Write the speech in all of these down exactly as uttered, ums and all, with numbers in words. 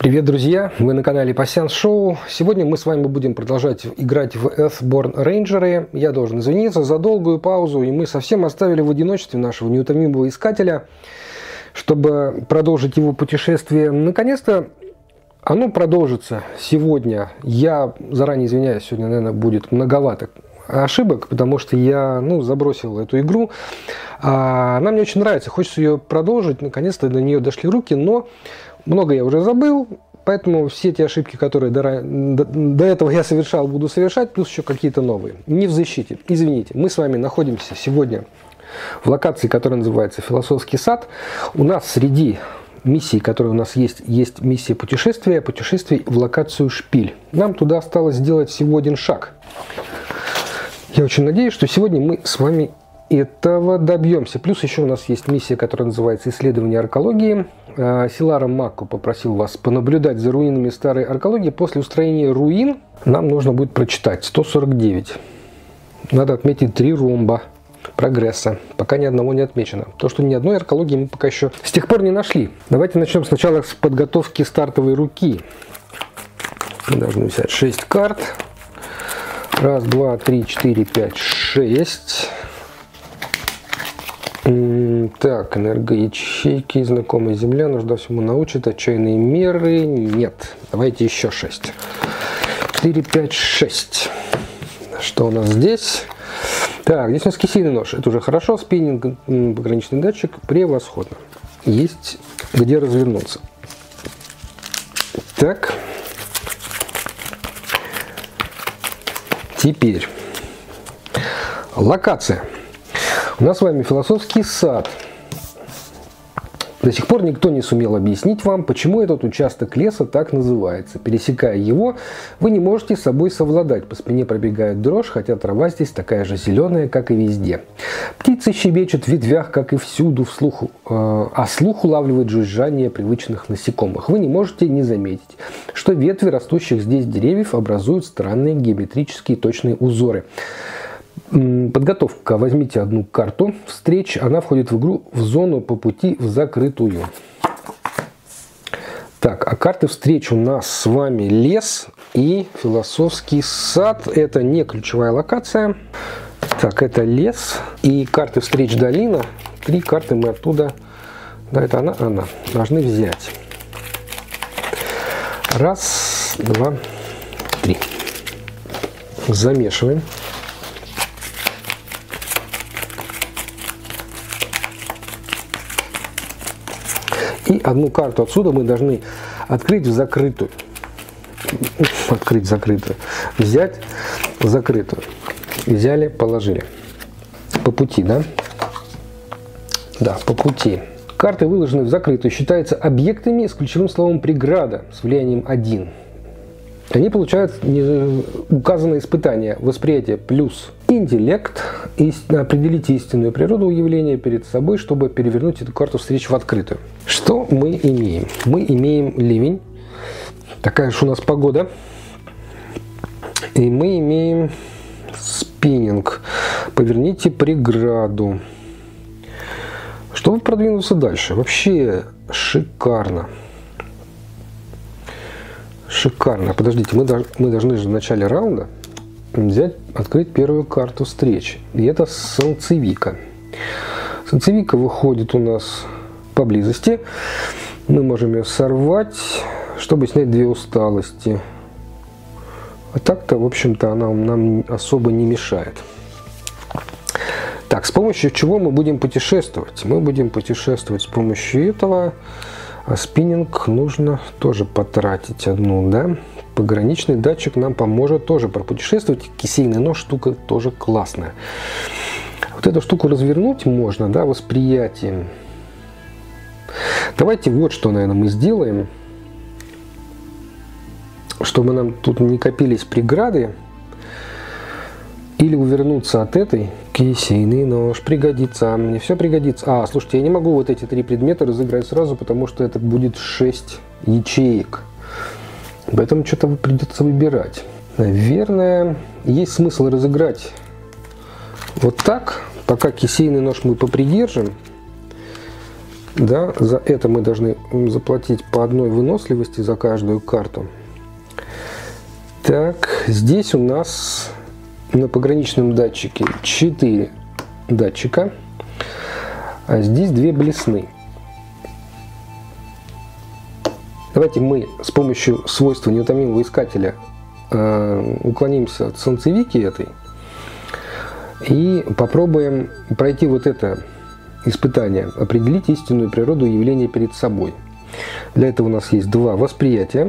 Привет, друзья! Вы на канале Пасьянс Шоу. Сегодня мы с вами будем продолжать играть в Earthborn Рейнджеры. Я должен извиниться за долгую паузу, и мы совсем оставили в одиночестве нашего неутомимого искателя, чтобы продолжить его путешествие. Наконец-то оно продолжится сегодня. Я заранее извиняюсь, сегодня, наверное, будет многовато ошибок, потому что я ну, забросил эту игру. Она мне очень нравится, хочется ее продолжить. Наконец-то до нее дошли руки, но много я уже забыл, поэтому все те ошибки, которые до, до, до этого я совершал, буду совершать, плюс еще какие-то новые. Не в защите. Извините, мы с вами находимся сегодня в локации, которая называется Философский сад. У нас среди миссий, которые у нас есть, есть миссия путешествия, путешествий в локацию Шпиль. Нам туда осталось сделать всего один шаг. Я очень надеюсь, что сегодня мы с вами этого добьемся. Плюс еще у нас есть миссия, которая называется «Исследование аркологии». Силара Макко попросил вас понаблюдать за руинами старой аркологии. После устроения руин нам нужно будет прочитать сто сорок девять. Надо отметить три ромба прогресса. Пока ни одного не отмечено. То, что ни одной аркологии мы пока еще с тех пор не нашли. Давайте начнем сначала с подготовки стартовой руки. Мы должны взять шесть карт. Раз, два, три, четыре, пять, шесть. Так, энергоячейки, знакомая земля, нужда всему научит, отчаянные меры, нет. Давайте еще шесть. четыре, пять, шесть. Что у нас здесь? Так, здесь у нас кисейный нож, это уже хорошо, спиннинг, пограничный датчик, превосходно. Есть где развернуться. Так. Теперь. Локация. У нас с вами философский сад. До сих пор никто не сумел объяснить вам, почему этот участок леса так называется. Пересекая его, вы не можете с собой совладать. По спине пробегает дрожь, хотя трава здесь такая же зеленая, как и везде. Птицы щебечут в ветвях, как и всюду, вслух, э, а слух улавливает жужжание привычных насекомых. Вы не можете не заметить, что ветви растущих здесь деревьев образуют странные геометрические точные узоры. Подготовка. Возьмите одну карту встреч. Она входит в игру в зону по пути в закрытую. Так, а карты встреч у нас с вами лес и философский сад. Это не ключевая локация. Так, это лес и карты встреч долина. Три карты мы оттуда, да, это она, она, должны взять. Раз, два, три. Замешиваем. И одну карту отсюда мы должны открыть в закрытую. Открыть закрытую. Взять закрытую. Взяли, положили. По пути, да? Да, по пути. Карты, выложенные в закрытую, считаются объектами с ключевым словом «преграда» с влиянием один. Они получают указанное испытание. Восприятие плюс интеллект. Определите истинную природу явления перед собой, чтобы перевернуть эту карту встреч в открытую. Что мы имеем? Мы имеем ливень. Такая же у нас погода. И мы имеем спиннинг. Поверните преграду. Чтобы продвинуться дальше. Вообще шикарно. Шикарно. Подождите, мы, дож мы должны же в начале раунда взять, открыть первую карту встречи. И это солнцевика. Солнцевика выходит у нас поблизости. Мы можем ее сорвать, чтобы снять две усталости. А так-то, в общем-то, она нам особо не мешает. Так, с помощью чего мы будем путешествовать? Мы будем путешествовать с помощью этого. А спиннинг нужно тоже потратить одну, да? Пограничный датчик нам поможет тоже пропутешествовать. Кисейный нож штука тоже классная. Вот эту штуку развернуть можно, да, восприятием. Давайте вот что, наверное, мы сделаем. Чтобы нам тут не копились преграды. Или увернуться от этой. Кисейный нож пригодится. Мне все пригодится. А, слушайте, я не могу вот эти три предмета разыграть сразу, потому что это будет шесть ячеек. Поэтому что-то придется выбирать. Наверное, есть смысл разыграть вот так. Пока кисейный нож мы попридержим. Да, за это мы должны заплатить по одной выносливости за каждую карту. Так, здесь у нас на пограничном датчике четыре датчика, а здесь две блесны. Давайте мы с помощью свойства неутомимого искателя э, уклонимся от солнцевики этой и попробуем пройти вот это испытание, определить истинную природу явления перед собой. Для этого у нас есть два восприятия.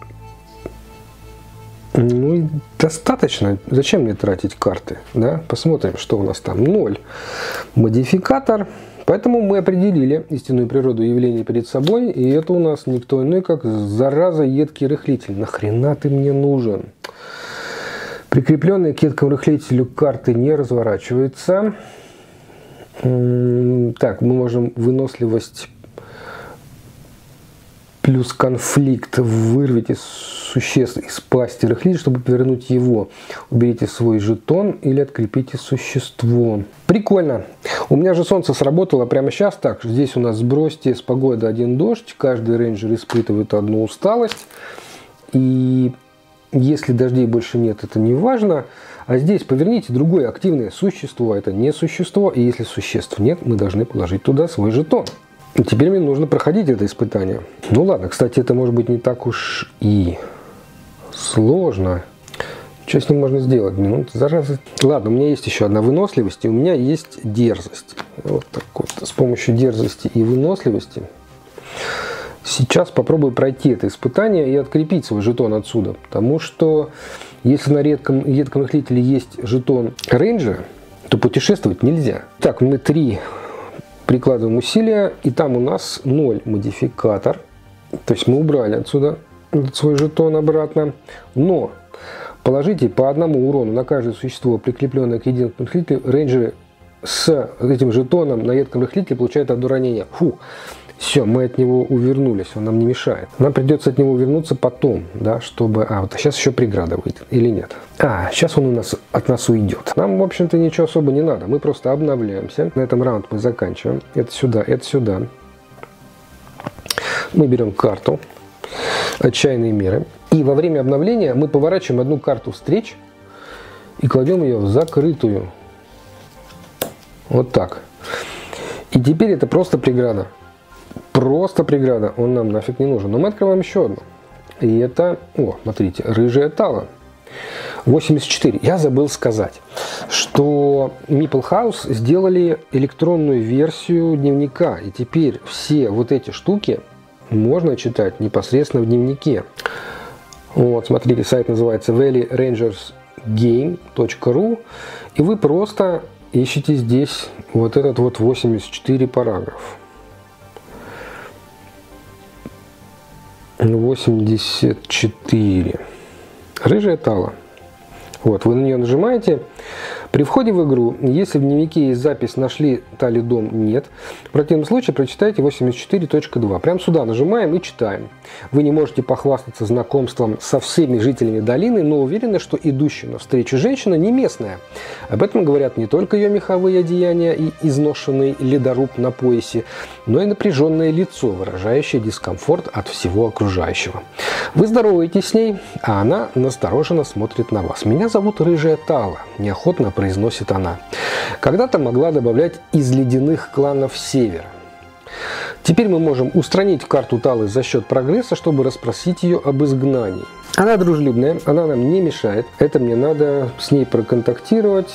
Ну и достаточно. Зачем мне тратить карты? Да? Посмотрим, что у нас там. ноль. Модификатор. Поэтому мы определили истинную природу явления перед собой. И это у нас никто иной, как зараза едкий рыхлитель. Нахрена ты мне нужен? Прикрепленные к едкому рыхлителю карты не разворачиваются. Так, мы можем выносливость плюс конфликт вырвите существ из пасти рыхлителя, чтобы повернуть его. Уберите свой жетон или открепите существо. Прикольно. У меня же солнце сработало прямо сейчас так. Здесь у нас сбросьте с погоды один дождь. Каждый рейнджер испытывает одну усталость. И если дождей больше нет, это не важно. А здесь поверните другое активное существо. Это не существо. И если существ нет, мы должны положить туда свой жетон. И теперь мне нужно проходить это испытание. Ну ладно, кстати, это может быть не так уж и сложно. Что с ним можно сделать? Ну, зараза. Ладно, у меня есть еще одна выносливость, и у меня есть дерзость. Вот так вот. С помощью дерзости и выносливости сейчас попробую пройти это испытание и открепить свой жетон отсюда. Потому что если на редком, едком рыхлителе есть жетон рейнджера, то путешествовать нельзя. Так, мы три прикладываем усилия, и там у нас ноль модификатор. То есть мы убрали отсюда свой жетон обратно. Но положите по одному урону на каждое существо, прикрепленное к единому рыхлителю. Рейнджеры с этим жетоном на едком рыхлителе получают одно ранение. Фу. Все, мы от него увернулись, он нам не мешает. Нам придется от него вернуться потом, да, чтобы... А, вот сейчас еще преграда выйдет, или нет? А, сейчас он у нас от нас уйдет. Нам, в общем-то, ничего особо не надо. Мы просто обновляемся. На этом раунд мы заканчиваем. Это сюда, это сюда. Мы берем карту «Отчаянные меры». И во время обновления мы поворачиваем одну карту встреч и кладем ее в закрытую. Вот так. И теперь это просто преграда. Просто преграда, он нам нафиг не нужен. Но мы открываем еще одну. И это, о, смотрите, рыжая тала. восемьдесят четыре. Я забыл сказать, что Meeple House сделали электронную версию дневника. И теперь все вот эти штуки можно читать непосредственно в дневнике. Вот, смотрите, сайт называется вэлли рейнджерс гейм точка ру. И вы просто ищите здесь вот этот вот восемьдесят четыре параграф. восемьдесят четыре. Рыжая тала. Вот, вы на нее нажимаете. При входе в игру, если в дневнике есть запись «Нашли Тали дом», нет. В противном случае прочитайте восемьдесят четыре точка два. Прямо сюда нажимаем и читаем. Вы не можете похвастаться знакомством со всеми жителями долины, но уверены, что идущая навстречу женщина не местная. Об этом говорят не только ее меховые одеяния и изношенный ледоруб на поясе, но и напряженное лицо, выражающее дискомфорт от всего окружающего. Вы здороваетесь с ней, а она настороженно смотрит на вас. «Меня зовут Рыжая Тала», – неохотно произносит она. Когда-то могла добавлять из ледяных кланов Севера. Теперь мы можем устранить карту Талы за счет прогресса, чтобы расспросить ее об изгнании. Она дружелюбная, она нам не мешает. Это мне надо с ней проконтактировать.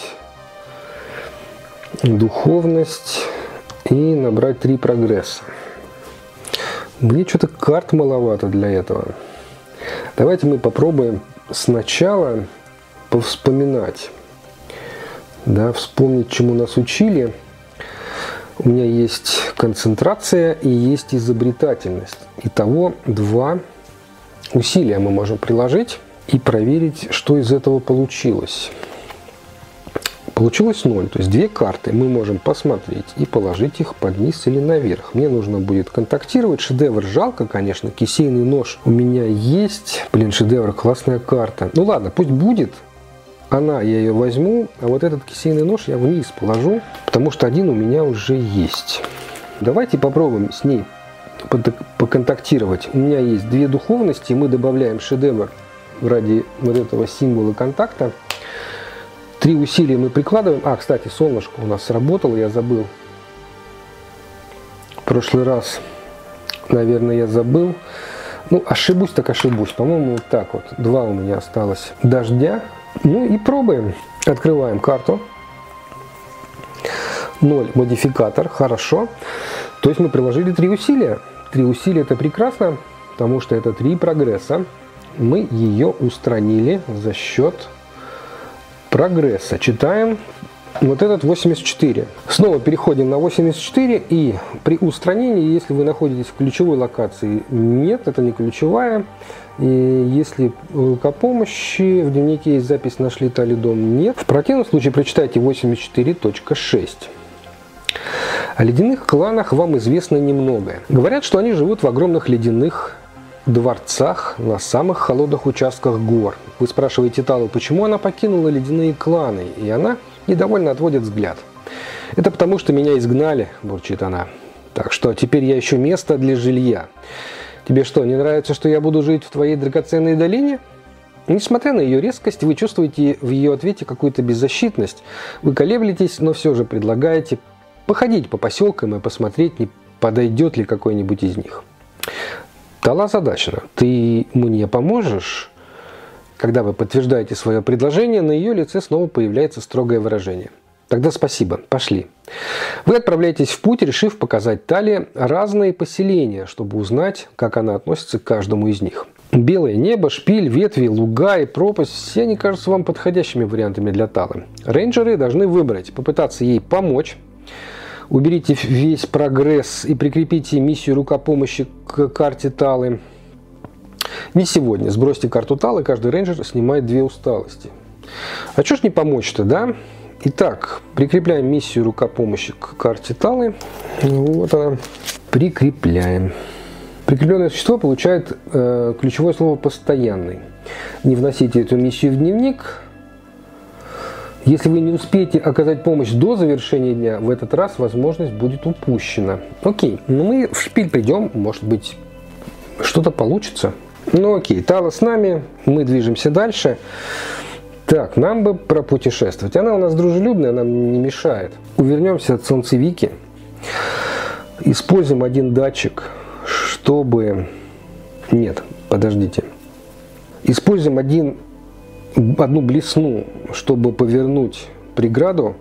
Духовность. И набрать три прогресса. Мне что-то карт маловато для этого. Давайте мы попробуем сначала повспоминать. Да, вспомнить, чему нас учили. У меня есть концентрация и есть изобретательность. Итого два усилия мы можем приложить и проверить, что из этого получилось. Получилось ноль, то есть две карты мы можем посмотреть и положить их под низ или наверх. Мне нужно будет контактировать. Шедевр жалко, конечно, кисейный нож у меня есть. Блин, шедевр, классная карта. Ну ладно, пусть будет. Она, я ее возьму, а вот этот кисейный нож я вниз положу, потому что один у меня уже есть. Давайте попробуем с ней поконтактировать. У меня есть две духовности, мы добавляем шедевр ради вот этого символа контакта. Три усилия мы прикладываем. А, кстати, солнышко у нас сработало, я забыл. В прошлый раз, наверное, я забыл. Ну, ошибусь, так ошибусь. По-моему, вот так вот. Два у меня осталось дождя. Ну и пробуем. Открываем карту. ноль модификатор. Хорошо. То есть мы приложили три усилия. Три усилия — это прекрасно, потому что это три прогресса. Мы ее устранили за счет прогресса. Читаем вот этот восемьдесят четыре. Снова переходим на восемьдесят четыре, и при устранении, если вы находитесь в ключевой локации, нет, это не ключевая. И если к помощи в дневнике есть запись «Нашли талидом», нет. В противном случае прочитайте восемьдесят четыре точка шесть. О ледяных кланах вам известно немного. Говорят, что они живут в огромных ледяных дворцах на самых холодных участках гор. Вы спрашиваете Талу, почему она покинула ледяные кланы, и она недовольно отводит взгляд. Это потому, что меня изгнали, бурчит она. Так что теперь я ищу место для жилья. Тебе что, не нравится, что я буду жить в твоей драгоценной долине? Несмотря на ее резкость, вы чувствуете в ее ответе какую-то беззащитность. Вы колеблетесь, но все же предлагаете походить по поселкам и посмотреть, не подойдет ли какой-нибудь из них. Тала озадачена. Ты мне поможешь? Когда вы подтверждаете свое предложение, на ее лице снова появляется строгое выражение. Тогда спасибо, пошли. Вы отправляетесь в путь, решив показать Тале разные поселения, чтобы узнать, как она относится к каждому из них. Белое небо, шпиль, ветви, луга и пропасть – все они кажутся вам подходящими вариантами для Талы. Рейнджеры должны выбрать, попытаться ей помочь. Уберите весь прогресс и прикрепите миссию рукопомощи к карте Талы. Не сегодня. Сбросьте карту Талы, каждый рейнджер снимает две усталости. А что ж не помочь-то, да? Итак, прикрепляем миссию рукопомощи к карте Талы. Вот она. Прикрепляем. Прикрепленное существо получает э, ключевое слово «постоянный». Не вносите эту миссию в дневник. Если вы не успеете оказать помощь до завершения дня, в этот раз возможность будет упущена. Окей, ну мы в шпиль придем, может быть, что-то получится. Ну окей, Тала с нами, мы движемся дальше. Так, нам бы пропутешествовать. Она у нас дружелюбная, нам не мешает. Увернемся от солнцевики. Используем один датчик, чтобы... Нет, подождите. Используем один... одну блесну, чтобы повернуть преграду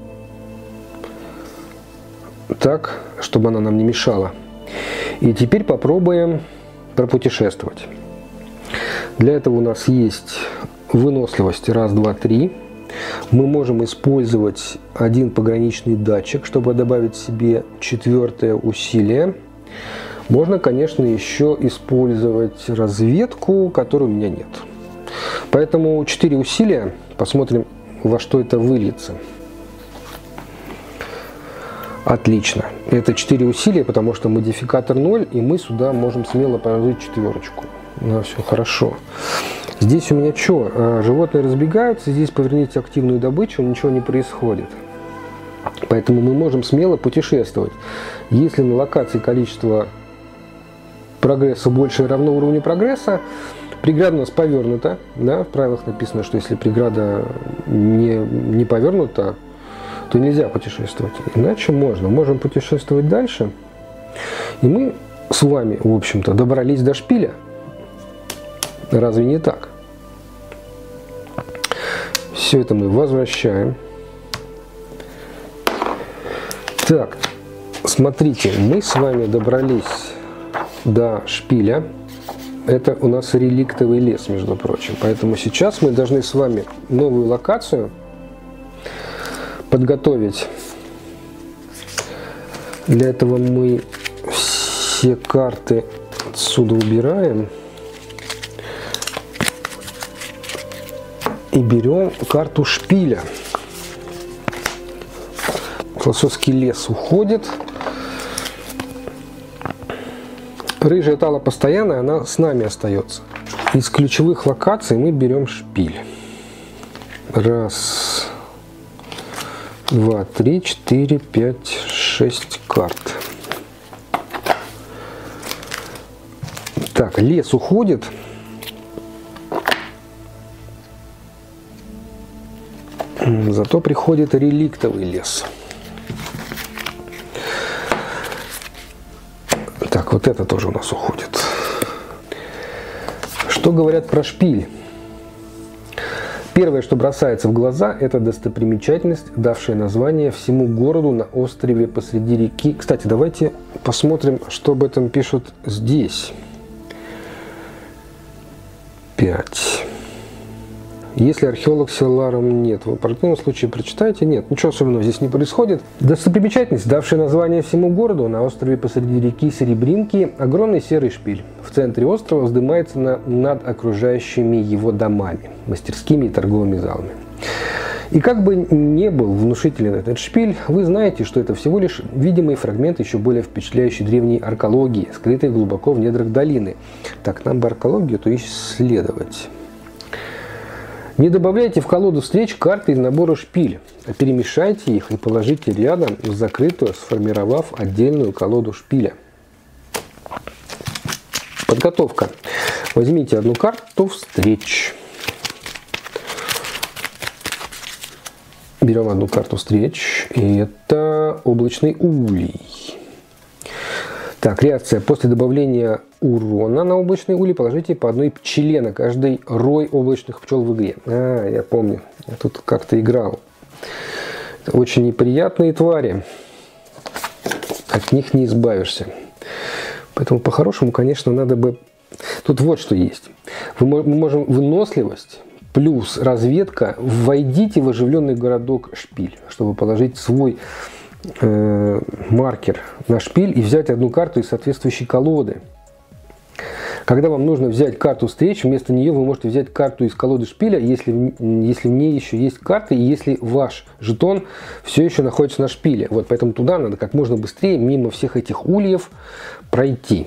так, чтобы она нам не мешала. И теперь попробуем пропутешествовать. Для этого у нас есть выносливость раз, два, три. Мы можем использовать один пограничный датчик, чтобы добавить себе четвертое усилие. Можно, конечно, еще использовать разведку, которой у меня нет. Поэтому четыре усилия. Посмотрим, во что это выльется. Отлично. Это четыре усилия, потому что модификатор ноль, и мы сюда можем смело положить четверочку. Ну, все хорошо. Здесь у меня что? Животные разбегаются, здесь поверните активную добычу, ничего не происходит. Поэтому мы можем смело путешествовать. Если на локации количество прогресса больше и равно уровню прогресса, преграда у нас повернута. Да? В правилах написано, что если преграда не, не повернута, то нельзя путешествовать. Иначе можно. Можем путешествовать дальше. И мы с вами, в общем-то, добрались до шпиля. Разве не так? Все это мы возвращаем. Так, смотрите, мы с вами добрались до шпиля. Это у нас реликтовый лес, между прочим. Поэтому сейчас мы должны с вами новую локацию подготовить. Для этого мы все карты отсюда убираем. И берем карту шпиля. Философский лес уходит. Рыжая Тала постоянная, она с нами остается. Из ключевых локаций мы берем шпиль. Раз, два, три, четыре, пять, шесть карт. Так, лес уходит. Зато приходит реликтовый лес. Так, вот это тоже у нас уходит. Что говорят про шпиль? Первое, что бросается в глаза, это достопримечательность, давшая название всему городу на острове посреди реки. Кстати, давайте посмотрим, что об этом пишут здесь. пять. Если археолог Селларом нет, в противном случае прочитайте. Нет, ничего особенного здесь не происходит. Достопримечательность, давшая название всему городу, на острове посреди реки Серебринки, огромный серый шпиль. В центре острова вздымается на, над окружающими его домами, мастерскими и торговыми залами. И как бы не был внушителен этот шпиль, вы знаете, что это всего лишь видимый фрагмент еще более впечатляющей древней аркеологии, скрытой глубоко в недрах долины. Так, нам бы аркеологию-то исследовать. Не добавляйте в колоду встреч карты из набора шпиль, а перемешайте их и положите рядом в закрытую, сформировав отдельную колоду шпиля. Подготовка. Возьмите одну карту встреч. Берем одну карту встреч, и это облачный улей. Так, реакция. После добавления урона на облачный улей положите по одной пчеле на каждый рой облачных пчел в игре. А, я помню, я тут как-то играл. Это очень неприятные твари. От них не избавишься. Поэтому по-хорошему, конечно, надо бы... Тут вот что есть. Мы можем выносливость плюс разведка. Войдите в оживленный городок шпиль, чтобы положить свой... маркер на шпиль и взять одну карту из соответствующей колоды. Когда вам нужно взять карту встреч, вместо нее вы можете взять карту из колоды шпиля, если, если в ней еще есть карты, и если ваш жетон все еще находится на шпиле. Вот, поэтому туда надо как можно быстрее мимо всех этих ульев пройти.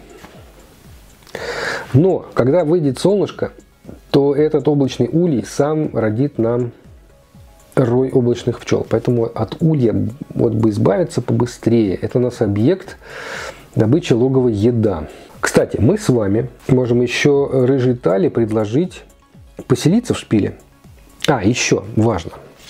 Но когда выйдет солнышко, то этот облачный улей сам родит нам рой облачных пчел. Поэтому от улья вот бы избавиться побыстрее. Это у нас объект добычи логовой еда. Кстати, мы с вами можем еще рыжей Тали предложить поселиться в шпиле. А, еще важно.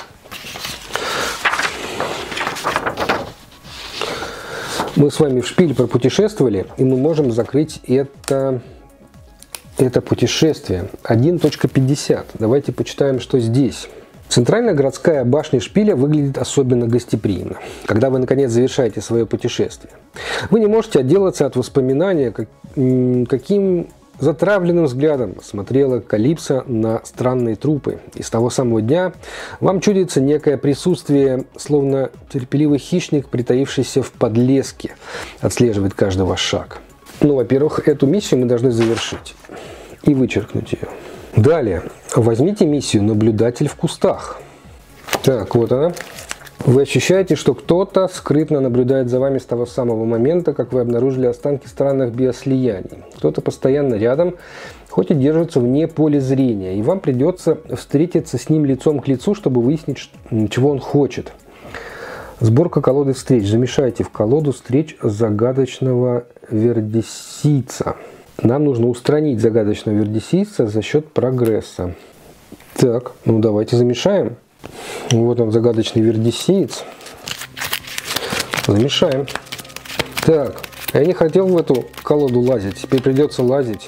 Мы с вами в шпиле пропутешествовали, и мы можем закрыть это, это путешествие. один точка пятьдесят. Давайте почитаем, что здесь. Центральная городская башня шпиля выглядит особенно гостеприимно, когда вы наконец завершаете свое путешествие. Вы не можете отделаться от воспоминания, как, каким затравленным взглядом смотрела Калипсо на странные трупы. И с того самого дня вам чудится некое присутствие, словно терпеливый хищник, притаившийся в подлеске, отслеживает каждый ваш шаг. Ну, во-первых, эту миссию мы должны завершить и вычеркнуть ее. Далее, возьмите миссию «Наблюдатель в кустах». Так, вот она. Вы ощущаете, что кто-то скрытно наблюдает за вами с того самого момента, как вы обнаружили останки странных биослияний. Кто-то постоянно рядом, хоть и держится вне поля зрения, и вам придется встретиться с ним лицом к лицу, чтобы выяснить, чего он хочет. Сборка колоды встреч. Замешайте в колоду встреч загадочного вердисийца. Нам нужно устранить загадочного вердисийца за счет прогресса. Так, ну давайте замешаем. Вот он, загадочный вердисиец. Замешаем. Так, я не хотел в эту колоду лазить. Теперь придется лазить.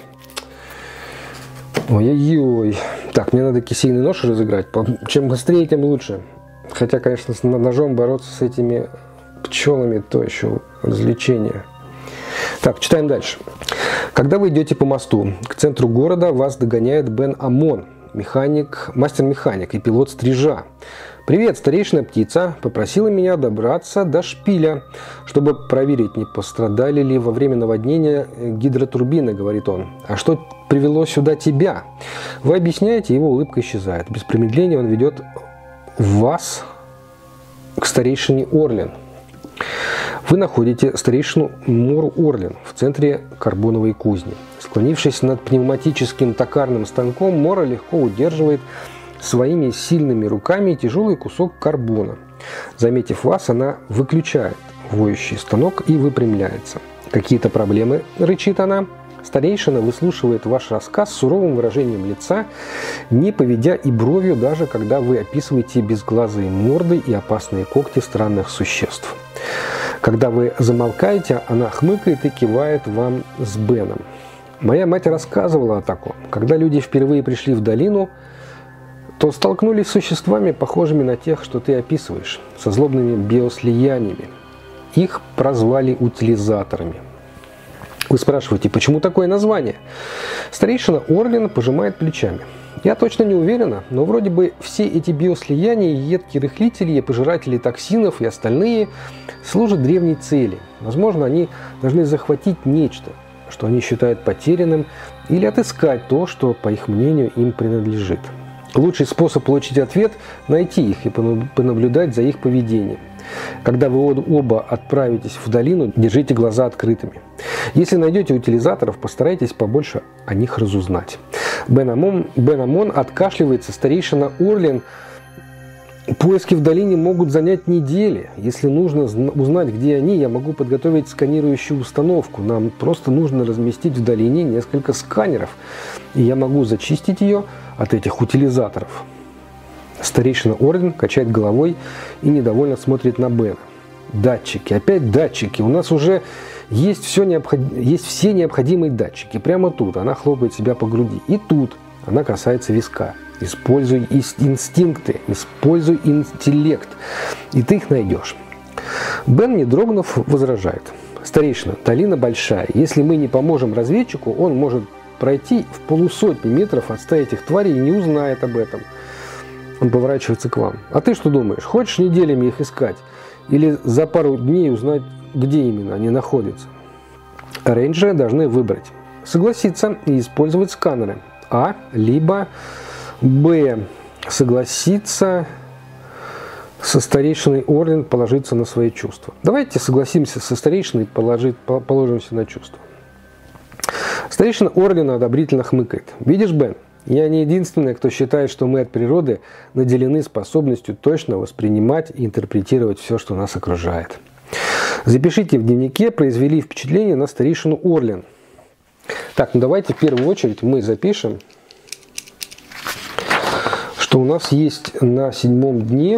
Ой-ой-ой. Так, мне надо кисейный нож разыграть. Чем быстрее, тем лучше. Хотя, конечно, с ножом бороться с этими пчелами то еще развлечение. Так, читаем дальше. Когда вы идете по мосту к центру города, вас догоняет Бен Амон, механик, мастер-механик и пилот стрижа. «Привет, старейшина птица попросила меня добраться до шпиля, чтобы проверить, не пострадали ли во время наводнения гидротурбины», — говорит он. «А что привело сюда тебя?» Вы объясняете, его улыбка исчезает. Без промедления он ведет вас к старейшине Орлин. Вы находите старейшину Мору Орлин в центре карбоновой кузни. Склонившись над пневматическим токарным станком, Мора легко удерживает своими сильными руками тяжелый кусок карбона. Заметив вас, она выключает воющий станок и выпрямляется. «Какие-то проблемы?» – рычит она. Старейшина выслушивает ваш рассказ с суровым выражением лица, не поведя и бровью, даже когда вы описываете безглазые морды и опасные когти странных существ. Когда вы замолкаете, она хмыкает и кивает вам с Беном. Моя мать рассказывала о таком. Когда люди впервые пришли в долину, то столкнулись с существами, похожими на тех, что ты описываешь, со злобными биослияниями. Их прозвали утилизаторами. Вы спрашиваете, почему такое название? Старейшина Орлин пожимает плечами. Я точно не уверена, но вроде бы все эти биослияния, едкие рыхлители, пожиратели токсинов и остальные служат древней цели. Возможно, они должны захватить нечто, что они считают потерянным, или отыскать то, что, по их мнению, им принадлежит. Лучший способ получить ответ – найти их и понаблюдать за их поведением. Когда вы оба отправитесь в долину, держите глаза открытыми. Если найдете утилизаторов, постарайтесь побольше о них разузнать. Бен Амон, Бен Амон откашливается, старейшина Орлин. Поиски в долине могут занять недели. Если нужно узнать, где они, я могу подготовить сканирующую установку. Нам просто нужно разместить в долине несколько сканеров, и я могу зачистить ее от этих утилизаторов. Старейшина Орлин качает головой и недовольно смотрит на Бена. Датчики, опять датчики. У нас уже есть, все необход... есть все необходимые датчики. Прямо тут она хлопает себя по груди. И тут она касается виска. Используй инстинкты, используй интеллект, и ты их найдешь. Бен, не дрогнув, возражает. Старейшина, долина большая. Если мы не поможем разведчику, он может пройти в полусотни метров от стаи этих тварей и не узнает об этом. Он поворачивается к вам. А ты что думаешь, хочешь неделями их искать? Или за пару дней узнать, где именно они находятся? Рейнджеры должны выбрать. Согласиться и использовать сканеры. А, либо Б. Согласиться со старейшиной Орлин, положиться на свои чувства. Давайте согласимся со старейшиной, положить, положимся на чувства. Старейшина Орлин одобрительно хмыкает. Видишь, Бен, я не единственный, кто считает, что мы от природы наделены способностью точно воспринимать и интерпретировать все, что нас окружает. Запишите в дневнике, произвели впечатление на старейшину Орлин. Так, ну давайте в первую очередь мы запишем, что у нас есть на седьмом дне,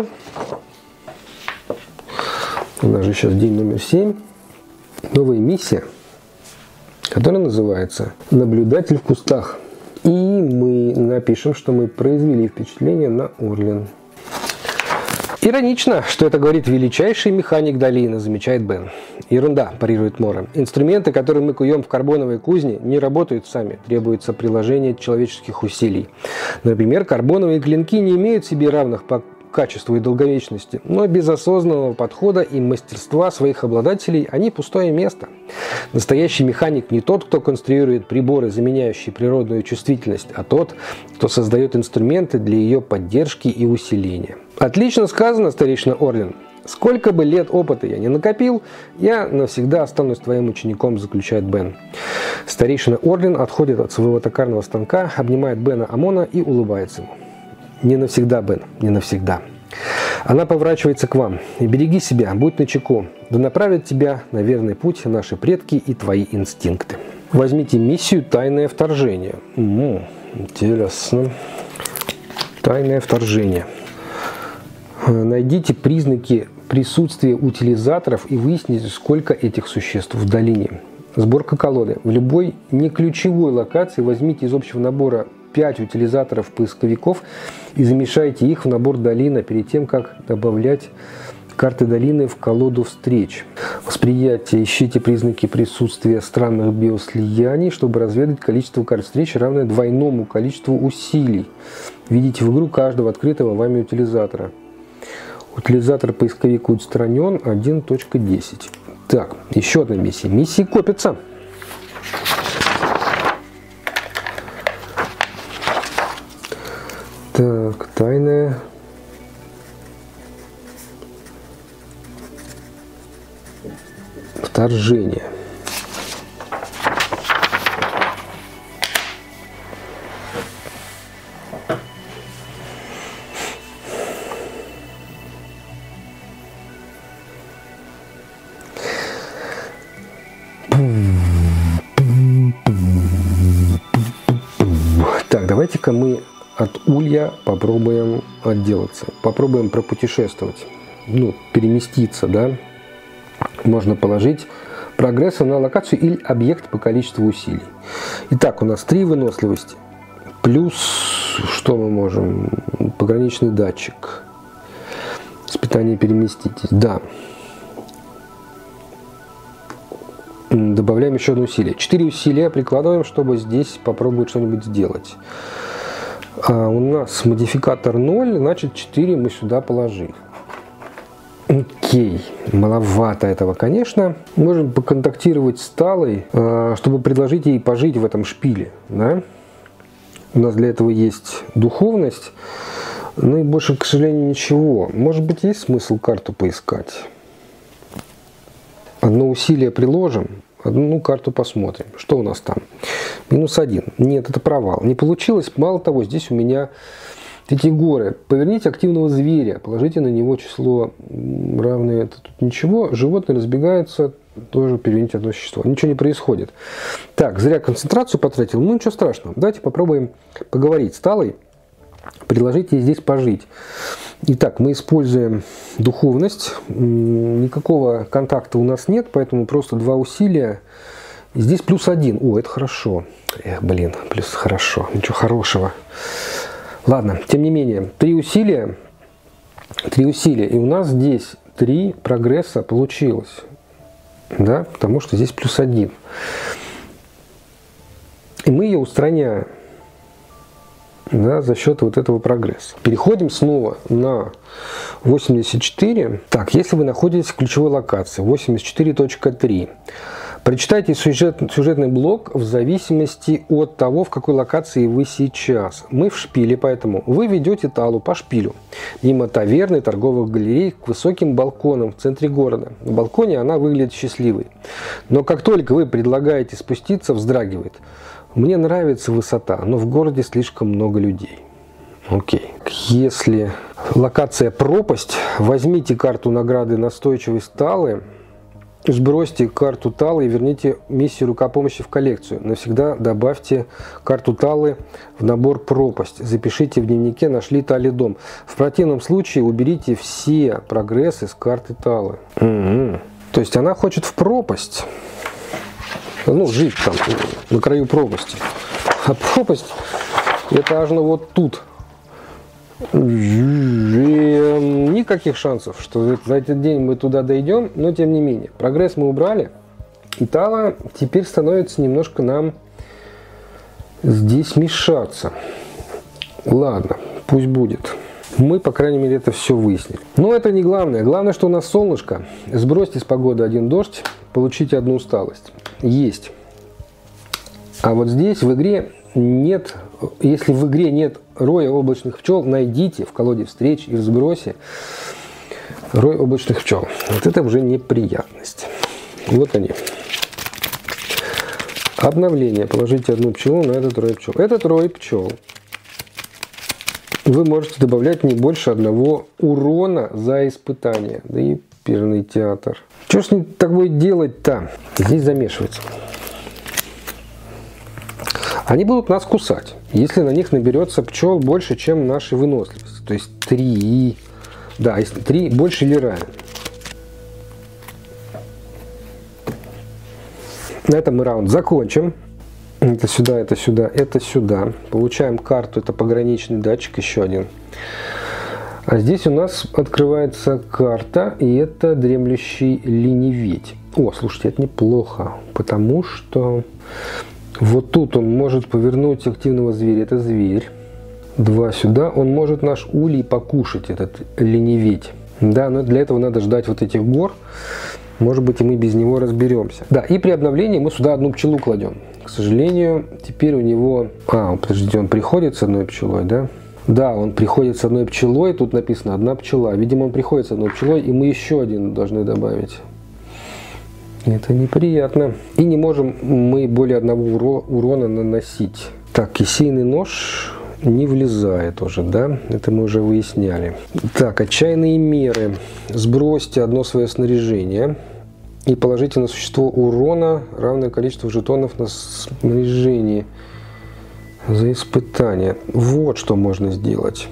у нас же сейчас день номер семь, новая миссия, которая называется «Наблюдатель в кустах». И мы напишем, что мы произвели впечатление на Орлин. Иронично, что это говорит величайший механик долины, замечает Бен. Ерунда, парирует Мора. Инструменты, которые мы куем в карбоновой кузне, не работают сами. Требуется приложение человеческих усилий. Например, карбоновые клинки не имеют себе равных по качеству и долговечности, но без осознанного подхода и мастерства своих обладателей они пустое место. Настоящий механик не тот, кто конструирует приборы, заменяющие природную чувствительность, а тот, кто создает инструменты для ее поддержки и усиления. Отлично сказано, старейшина Орлин. Сколько бы лет опыта я не накопил, я навсегда останусь твоим учеником, заключает Бен. Старейшина Орлин отходит от своего токарного станка, обнимает Бена Амона и улыбается ему. Не навсегда, Бен, не навсегда. Она поворачивается к вам. И береги себя, будь начеку. Да направят тебя на верный путь наши предки и твои инстинкты. Возьмите миссию «Тайное вторжение». М-м, интересно. Тайное вторжение. Найдите признаки присутствия утилизаторов и выясните, сколько этих существ в долине. Сборка колоды. В любой неключевой локации возьмите из общего набора пять утилизаторов-поисковиков и замешайте их в набор долина перед тем, как добавлять карты долины в колоду встреч. Восприятие. Ищите признаки присутствия странных биослияний, чтобы разведать количество карт встреч, равное двойному количеству усилий. Введите в игру каждого открытого вами утилизатора. Утилизатор-поисковик устранен один точка десять. Так, еще одна миссия. Миссии копятся. Так, тайное вторжение. давайте-ка мы от улья попробуем отделаться. Попробуем пропутешествовать. Ну, переместиться, да. Можно положить прогресса на локацию или объект по количеству усилий. Итак, у нас три выносливости. Плюс, что мы можем? Пограничный датчик. Испытание переместитесь. Да. Добавляем еще одно усилие. Четыре усилия прикладываем, чтобы здесь попробовать что-нибудь сделать. А у нас модификатор ноль, значит четыре мы сюда положили. Окей, маловато этого, конечно. Можем поконтактировать с Талой, чтобы предложить ей пожить в этом шпиле. Да? У нас для этого есть духовность. Ну и больше, к сожалению, ничего. Может быть, есть смысл карту поискать? Одно усилие приложим, одну карту посмотрим. Что у нас там? Минус один. Нет, это провал. Не получилось. Мало того, здесь у меня эти горы. Поверните активного зверя. Положите на него число равное. Это тут ничего. Животные разбегаются. Тоже переверните одно существо. Ничего не происходит. Так, зря концентрацию потратил. Ну, ничего страшного. Давайте попробуем поговорить с Талой. Предложить ей здесь пожить. Итак, мы используем духовность. Никакого контакта у нас нет, поэтому просто два усилия. Здесь плюс один. О, это хорошо. Эх, блин, плюс хорошо. Ничего хорошего. Ладно, тем не менее, три усилия. Три усилия. И у нас здесь три прогресса получилось. Да, потому что здесь плюс один. И мы ее устраняем. Да, за счет вот этого прогресса. Переходим снова на восемьдесят четыре. Так, если вы находитесь в ключевой локации восемьдесят четыре точка три, прочитайте сюжет, сюжетный блок в зависимости от того, в какой локации вы сейчас. Мы в шпиле, поэтому вы ведете Талу по шпилю. Мимо таверны, торговых галерей, к высоким балконам в центре города. На балконе она выглядит счастливой. Но как только вы предлагаете спуститься, вздрагивает. Мне нравится высота, но в городе слишком много людей. Окей. Если локация пропасть, возьмите карту награды настойчивость Талы, сбросьте карту Талы и верните миссию рукопомощи в коллекцию. Навсегда добавьте карту Талы в набор пропасть. Запишите в дневнике «Нашли Тали дом». В противном случае уберите все прогрессы с карты Талы. Угу. То есть она хочет в пропасть. Ну, жить там, на краю пропасти. А пропасть это аж вот тут. И никаких шансов, что за этот день мы туда дойдем, но тем не менее. Прогресс мы убрали. И Тала теперь становится немножко нам здесь мешаться. Ладно, пусть будет. Мы, по крайней мере, это все выяснили. Но это не главное. Главное, что у нас солнышко. Сбросьте с погоды один дождь, получите одну усталость. Есть. А вот здесь в игре нет, если в игре нет роя облачных пчел, найдите в колоде встреч и в сбросе рой облачных пчел. Вот это уже неприятность. Вот они. Обновление. Положите одну пчелу на этот рой пчел. Этот рой пчел вы можете добавлять не больше одного урона за испытание. Да и перный театр. Что ж не так будет делать-то? Здесь замешивается. Они будут нас кусать, если на них наберется пчел больше, чем наши выносливости. То есть три. Да, если три больше или равен. На этом мы раунд закончим. Это сюда, это сюда, это сюда. Получаем карту, это пограничный датчик, еще один. А здесь у нас открывается карта, и это дремлющий лениведь. О, слушайте, это неплохо, потому что вот тут он может повернуть активного зверя, это зверь. Два сюда, он может наш улей покушать, этот лениведь. Да, но для этого надо ждать вот этих гор. Может быть, и мы без него разберемся. Да, и при обновлении мы сюда одну пчелу кладем. К сожалению, теперь у него... А, подождите, он приходит с одной пчелой, да? Да, он приходит с одной пчелой. Тут написано одна пчела. Видимо, он приходит с одной пчелой, и мы еще один должны добавить. Это неприятно. И не можем мы более одного урона наносить. Так, кисейный нож не влезает уже, да? Это мы уже выясняли. Так, отчаянные меры. Сбросьте одно свое снаряжение и положите на существо урона равное количеству жетонов на снаряжении. за испытание? Вот что можно сделать.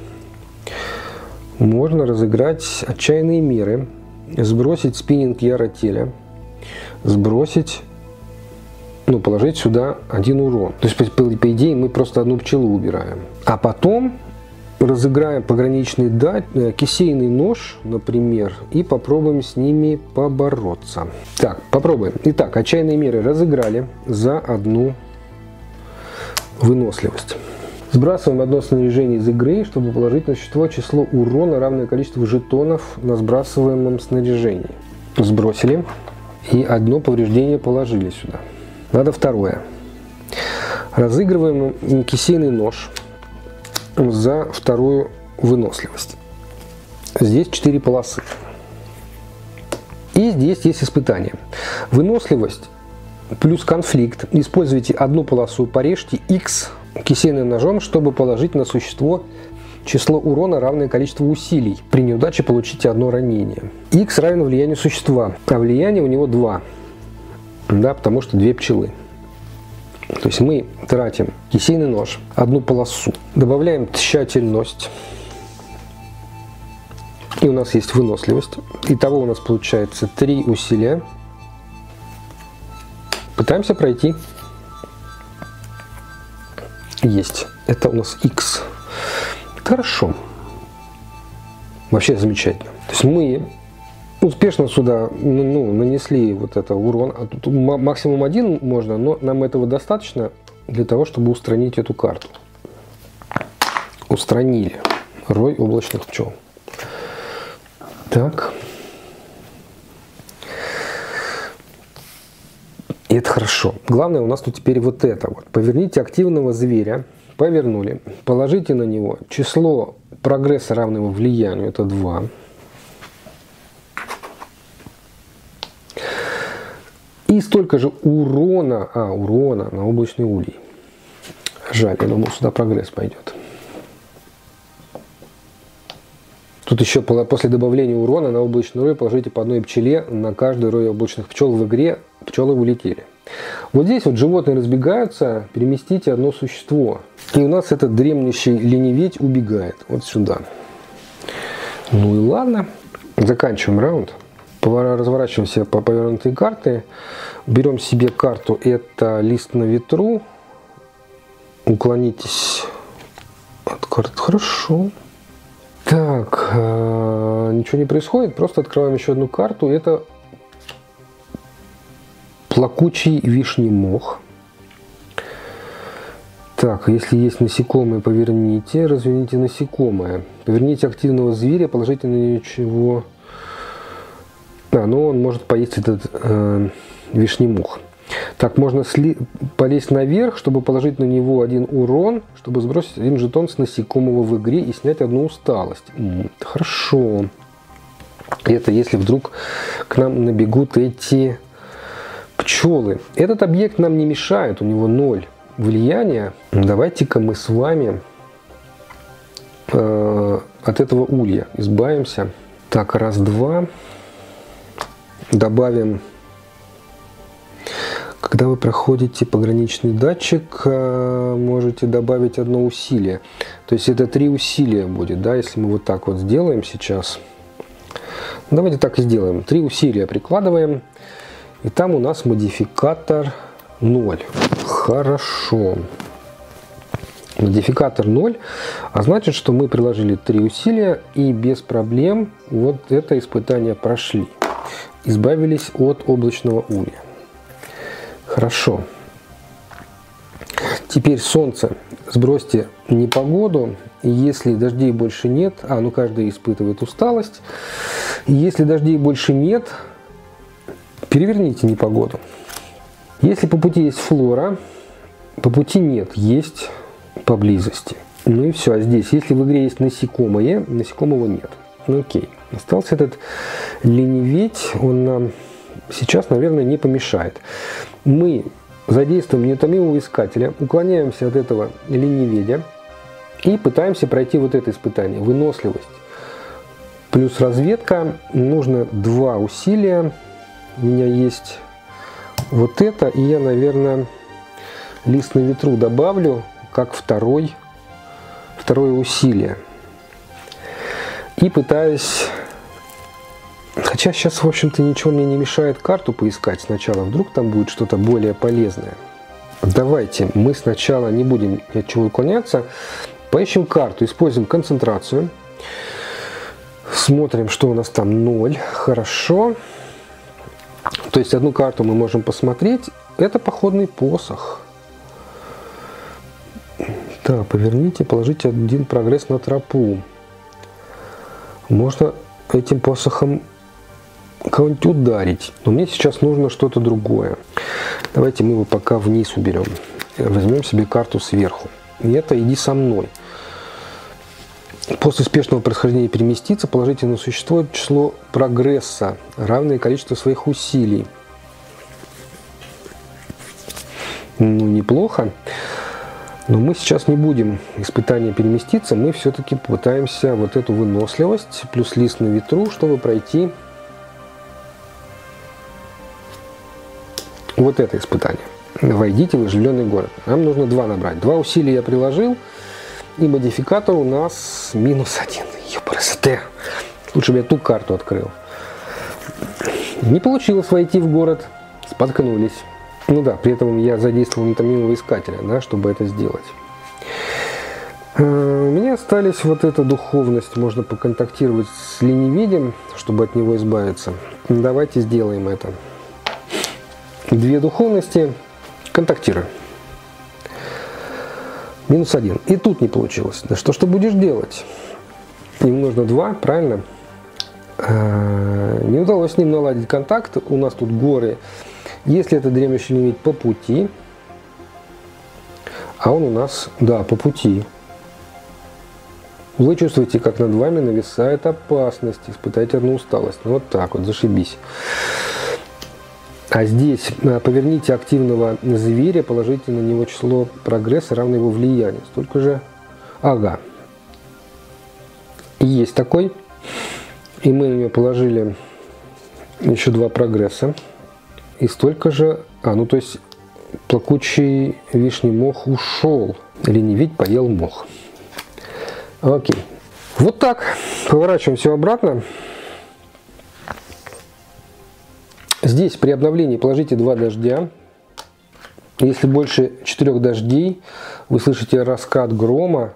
Можно разыграть отчаянные меры, сбросить спиннинг Яротеля, сбросить, ну, положить сюда один урон. То есть, по, по идее, мы просто одну пчелу убираем. А потом разыграем пограничный дать, кисейный нож, например, и попробуем с ними побороться. Так, попробуем. Итак, отчаянные меры разыграли за одну выносливость. Сбрасываем одно снаряжение из игры, чтобы положить на существо число урона, равное количеству жетонов на сбрасываемом снаряжении. Сбросили. И одно повреждение положили сюда. Надо второе. Разыгрываем кисейный нож за вторую выносливость. Здесь четыре полосы. И здесь есть испытание. Выносливость плюс конфликт. Используйте одну полосу, порежьте X кисейным ножом, чтобы положить на существо число урона, равное количеству усилий. При неудаче получите одно ранение. X равен влиянию существа, а влияние у него два. Да, потому что две пчелы. То есть мы тратим кисейный нож, одну полосу, добавляем тщательность, и у нас есть выносливость. Итого у нас получается три усилия. Пытаемся пройти. Есть. Это у нас X. Хорошо. Вообще замечательно. То есть мы успешно сюда, ну, нанесли вот это урон. А тут максимум один можно, но нам этого достаточно для того, чтобы устранить эту карту. Устранили. Рой облачных пчел. Так. И это хорошо. Главное у нас тут теперь вот это вот. Поверните активного зверя. Повернули. Положите на него число прогресса, равного влиянию. Это два. И столько же урона, а, урона на облачный улей. Жаль, я думал, сюда прогресс пойдет. Тут еще после добавления урона на облачный рой положите по одной пчеле на каждый рой облачных пчел в игре. Пчелы улетели. Вот здесь вот животные разбегаются, переместите одно существо. И у нас этот дремлющий лениведь убегает вот сюда. Ну и ладно. Заканчиваем раунд. Разворачиваемся по повернутой карты. Берем себе карту. Это лист на ветру. Уклонитесь от карт. Хорошо. Так, э, ничего не происходит. Просто открываем еще одну карту. Это плакучий вишний мох. Так, если есть насекомые, поверните. Разверните насекомое. Поверните активного зверя, положите на нее чего. А, ну он может поесть этот э, вишний мох. Так, можно сли... полезть наверх, чтобы положить на него один урон, чтобы сбросить один жетон с насекомого в игре и снять одну усталость. М-м, хорошо. Это если вдруг к нам набегут эти пчелы. Этот объект нам не мешает, у него ноль влияния. Давайте-ка мы с вами э, от этого улья избавимся. Так, раз, два. Добавим. Когда вы проходите пограничный датчик, можете добавить одно усилие. То есть это три усилия будет, да, если мы вот так вот сделаем сейчас. Давайте так и сделаем. Три усилия прикладываем. И там у нас модификатор ноль. Хорошо. Модификатор ноль, а значит, что мы приложили три усилия и без проблем вот это испытание прошли. Избавились от облачного улья. Хорошо. Теперь солнце. Сбросьте непогоду. Если дождей больше нет, а ну каждый испытывает усталость. Если дождей больше нет, переверните непогоду. Если по пути есть флора, по пути нет, есть поблизости. Ну и все. А здесь, если в игре есть насекомое, насекомого нет. Ну окей. Остался этот лениведь, он нам сейчас, наверное, не помешает. Мы задействуем неутомимого искателя, уклоняемся от этого лениведя и пытаемся пройти вот это испытание. Выносливость плюс разведка. Нужно два усилия. У меня есть вот это, и я, наверное, лист на ветру добавлю как второй, второе усилие. И пытаюсь... Хотя сейчас, в общем-то, ничего мне не мешает карту поискать сначала. Вдруг там будет что-то более полезное. Давайте мы сначала не будем ни от чего уклоняться. Поищем карту, используем концентрацию. Смотрим, что у нас там ноль. Хорошо. То есть одну карту мы можем посмотреть. Это походный посох. Да, поверните, положите один прогресс на тропу. Можно этим посохом кого-нибудь ударить. Но мне сейчас нужно что-то другое. Давайте мы его пока вниз уберем. Возьмем себе карту сверху. И это «Иди со мной». После успешного происхождения переместиться, положите на существо число прогресса, равное количеству своих усилий. Ну, неплохо. Но мы сейчас не будем испытания переместиться. Мы все-таки попытаемся вот эту выносливость плюс лист на ветру, чтобы пройти вот это испытание. Войдите в оживленный город. Нам нужно два набрать. Два усилия я приложил. И модификатор у нас минус один. Ёпрст. Лучше бы я ту карту открыл. Не получилось войти в город. Споткнулись. Ну да, при этом я задействовал неутомимого искателя, да, чтобы это сделать. У меня остались вот эта духовность. Можно поконтактировать с лениведем, чтобы от него избавиться. Давайте сделаем это. Две духовности. Контактируем. Минус один. И тут не получилось. Да что ж ты будешь делать? Им нужно два, правильно? Не удалось с ним наладить контакт. У нас тут горы. Если это дремлющий лениведь по пути, а он у нас, да, по пути. Вы чувствуете, как над вами нависает опасность. Испытайте одну усталость. Ну, вот так вот, зашибись. А здесь поверните активного зверя, положите на него число прогресса, равное его влиянию. Столько же... Ага. Есть такой. И мы на него положили еще два прогресса. И столько же... А, ну то есть плакучий вишний мох ушел. Лениведь поел мох. Окей. Вот так. Поворачиваем все обратно. Здесь при обновлении положите два дождя. Если больше четырех дождей, вы слышите раскат грома.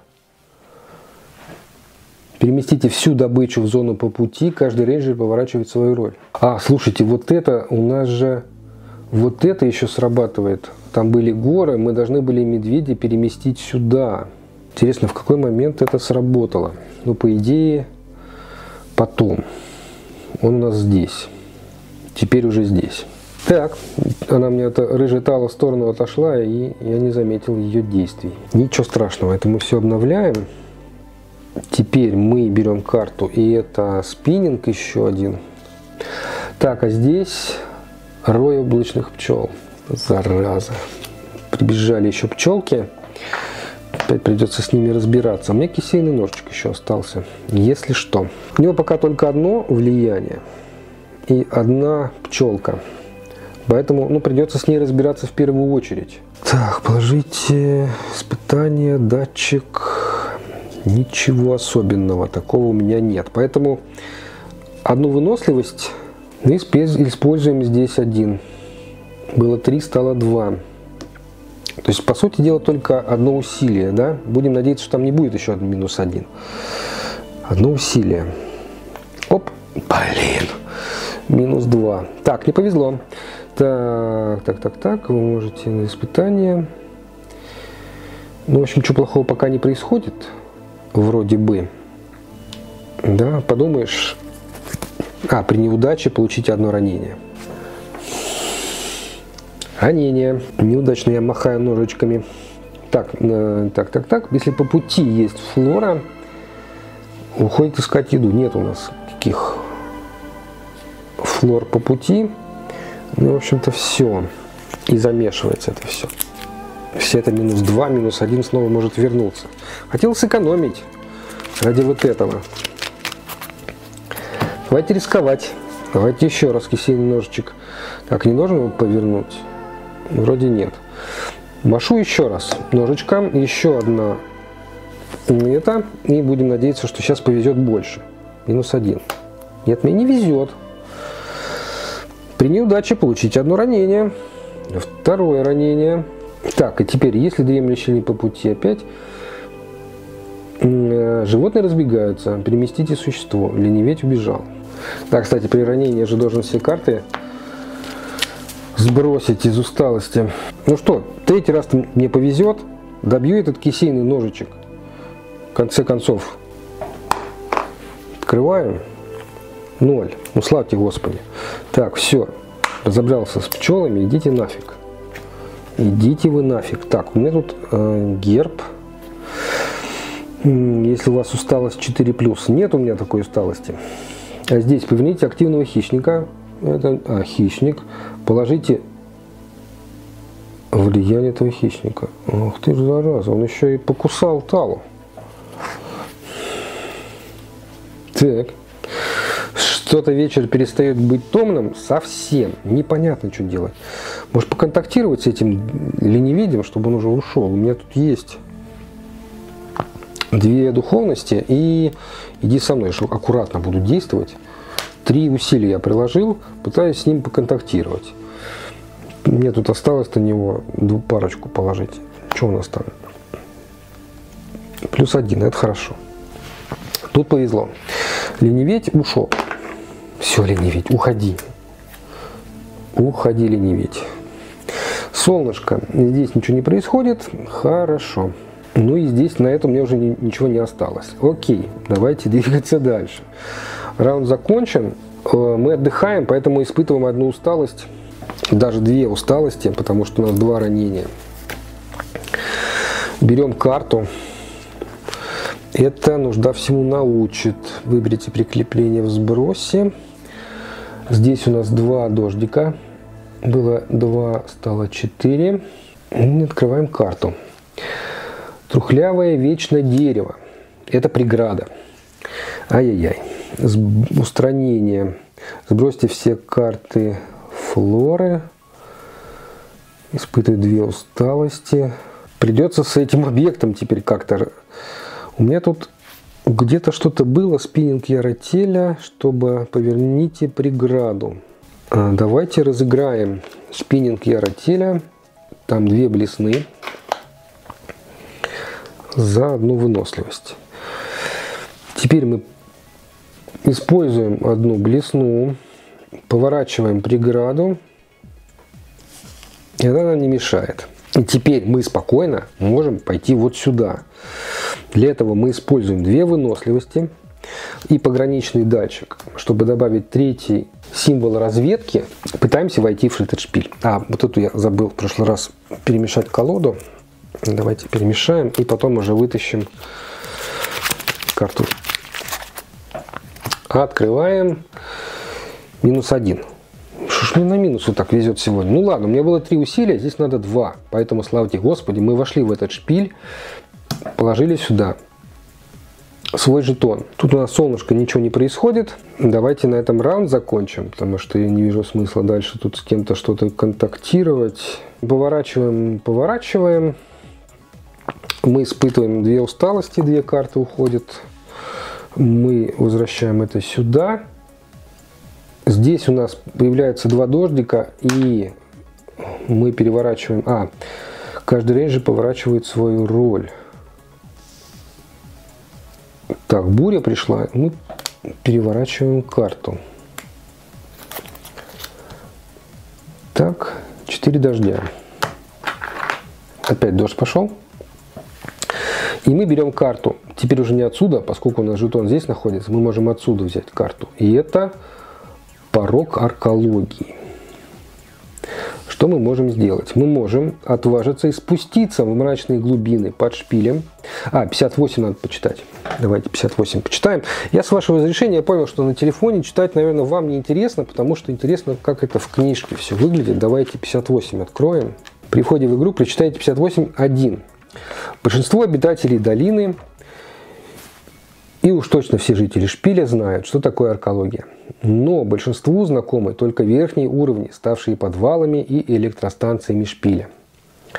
Переместите всю добычу в зону по пути. Каждый рейнджер поворачивает свою роль. А, слушайте, вот это у нас же... Вот это еще срабатывает. Там были горы, мы должны были медведя переместить сюда. Интересно, в какой момент это сработало? Ну, по идее, потом. Он у нас здесь. Теперь уже здесь. Так, она мне эта рыжая тала в сторону отошла, и я не заметил ее действий. Ничего страшного, это мы все обновляем. Теперь мы берем карту, и это спиннинг еще один. Так, а здесь рой облачных пчел. Зараза. Прибежали еще пчелки. Опять придется с ними разбираться. У меня кисейный ножичек еще остался, если что. У него пока только одно влияние. И одна пчелка. Поэтому, ну, придется с ней разбираться в первую очередь. Так, положите испытание, датчик. Ничего особенного такого у меня нет. Поэтому одну выносливость мы используем здесь один. Было три, стало два. То есть, по сути дела, только одно усилие, да? Будем надеяться, что там не будет еще один минус один. Одно усилие. Оп, блин. Минус два. Так, не повезло. Так, так, так, так. Вы можете на испытание. Ну, в общем, ничего плохого пока не происходит. Вроде бы. Да, подумаешь. А, при неудаче получите одно ранение. Ранение. Неудачно я махаю ножичками. Так, э, так, так, так. Если по пути есть флора, уходит искать еду. Нет у нас каких флор по пути. Ну, в общем-то, все. И замешивается это все. Все это минус два, минус один снова может вернуться. Хотел сэкономить ради вот этого. Давайте рисковать. Давайте еще раз кисейный ножичек. Так, не должен его повернуть? Вроде нет. Машу еще раз ножичком, еще одна это, и будем надеяться, что сейчас повезет больше. Минус один. Нет, мне не везет. При неудаче получить одно ранение, второе ранение. Так, и теперь, если дремлющие не по пути опять, животные разбегаются, переместите существо. Ленивец убежал. Да, кстати, при ранении я же должен все карты сбросить из усталости. Ну что, третий раз мне повезет, добью этот кисейный ножичек. В конце концов, открываем. Ноль. Ну, славьте Господи. Так, все. Разобрался с пчелами. Идите нафиг. Идите вы нафиг. Так, у меня тут э, герб. Если у вас усталость четыре плюс. Нет у меня такой усталости. А здесь поверните активного хищника. Это, а, хищник. Положите влияние этого хищника. Ух ты ж, зараза. Он еще и покусал Талу. Так. Что-то вечер перестает быть томным совсем. Непонятно, что делать. Может, поконтактировать с этим лениведем, чтобы он уже ушел. У меня тут есть две духовности. И иди со мной, что аккуратно буду действовать. Три усилия я приложил, пытаюсь с ним поконтактировать. Мне тут осталось на него парочку положить. Что у нас там? Плюс один, это хорошо. Тут повезло. Лениведь ушел. Все, лениведь, уходи. Уходи, лениведь. Солнышко. Здесь ничего не происходит. Хорошо. Ну и здесь на этом мне уже ничего не осталось. Окей, давайте двигаться дальше. Раунд закончен. Мы отдыхаем, поэтому испытываем одну усталость. Даже две усталости, потому что у нас два ранения. Берем карту. Это нужда всему научит. Выберите прикрепление в сбросе. Здесь у нас два дождика. Было два, стало четыре. И открываем карту. Трухлявое вечное дерево. Это преграда. Ай-яй-яй. Устранение. Сбросьте все карты флоры. Испытываю две усталости. Придется с этим объектом теперь как-то... У меня тут где-то что-то было, спиннинг Яротеля, чтобы поверните преграду. А, давайте разыграем спиннинг Яротеля. Там две блесны за одну выносливость. Теперь мы используем одну блесну, поворачиваем преграду, и она нам не мешает. И теперь мы спокойно можем пойти вот сюда. Для этого мы используем две выносливости и пограничный датчик. Чтобы добавить третий символ разведки, пытаемся войти в этот шпиль. А, вот эту я забыл в прошлый раз перемешать колоду. Давайте перемешаем и потом уже вытащим карту. Открываем. Минус один. Что ж мне на минусу так везет сегодня? Ну ладно, у меня было три усилия, здесь надо два. Поэтому, славьте Господи, мы вошли в этот шпиль, положили сюда свой жетон. Тут у нас солнышко, ничего не происходит. Давайте на этом раунд закончим, потому что я не вижу смысла дальше тут с кем-то что-то контактировать. Поворачиваем, поворачиваем. Мы испытываем две усталости, две карты уходят. Мы возвращаем это сюда. Здесь у нас появляются два дождика, и мы переворачиваем... А, каждый рейнджер поворачивает свою роль. Так, буря пришла, мы переворачиваем карту. Так, четыре дождя. Опять дождь пошел. И мы берем карту. Теперь уже не отсюда, поскольку у нас жетон здесь находится, мы можем отсюда взять карту. И это... порог аркологии. Что мы можем сделать? Мы можем отважиться и спуститься в мрачные глубины под шпилем. А, пятьдесят восемь надо почитать. Давайте пятьдесят восемь почитаем. Я, с вашего разрешения, понял, что на телефоне читать, наверное, вам не интересно, потому что интересно, как это в книжке все выглядит. Давайте пятьдесят восемь откроем. При входе в игру прочитайте пятьдесят восемь точка один. Большинство обитателей долины и уж точно все жители шпиля знают, что такое аркология. Но большинству знакомы только верхние уровни, ставшие подвалами и электростанциями шпиля.